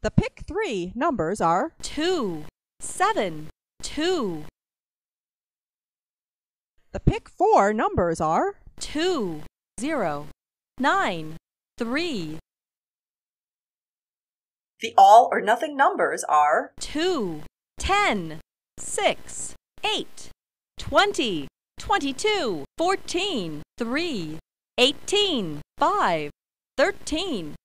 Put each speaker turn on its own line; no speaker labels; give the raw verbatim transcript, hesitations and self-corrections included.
The pick three numbers are
two, seven, two.
The pick four numbers are
two, zero, nine, three.
The all or nothing numbers are
two, ten, six, eight, twenty, twenty-two, fourteen, three, eighteen, five, thirteen,